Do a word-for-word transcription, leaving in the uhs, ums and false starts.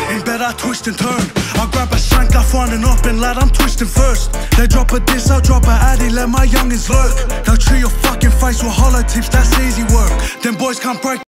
In bed I twist and turn, I grab a shank, I frontin' up and lad, I'm twisting first. They drop a diss, I'll drop a addy, let my youngins lurk. They'll treat your fucking face with hollow tips, that's easy work. Them boys can't break